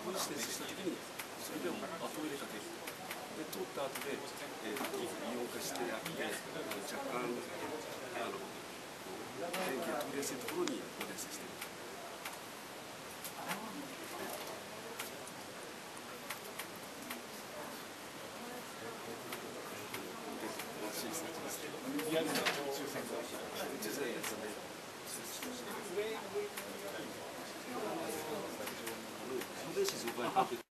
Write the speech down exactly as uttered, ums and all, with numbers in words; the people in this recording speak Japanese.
ポジションしたときにそれでも後入れかける。で通った後で、えー、イオン化してやって、若干あの電気が通りやすいところに放電させている。 リアルな宇宙船が宇宙船ですね。放電子増倍